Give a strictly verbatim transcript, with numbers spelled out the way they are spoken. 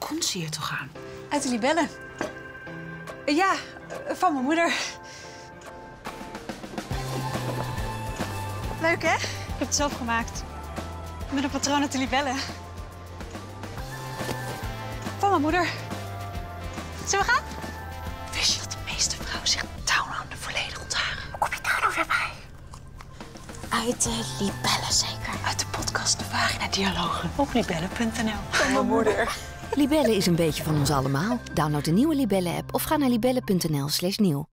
komt ze hier toch aan? Uit de libellen. Ja, van mijn moeder. Leuk, hè? Ik heb het zelf gemaakt. Met een patroon uit de libellen. Van mijn moeder. Zullen we gaan? Wist je dat de meeste vrouwen zich downhanden volledig ontharen? Hoe kom je daar nou weer bij? Uit de libellen zeker. Uit de podcast De Vagina Dialogen op libellen punt n l. Van mijn moeder. Libellen is een beetje van ons allemaal. Download de nieuwe Libellen-app of ga naar libellen punt n l slash nieuw.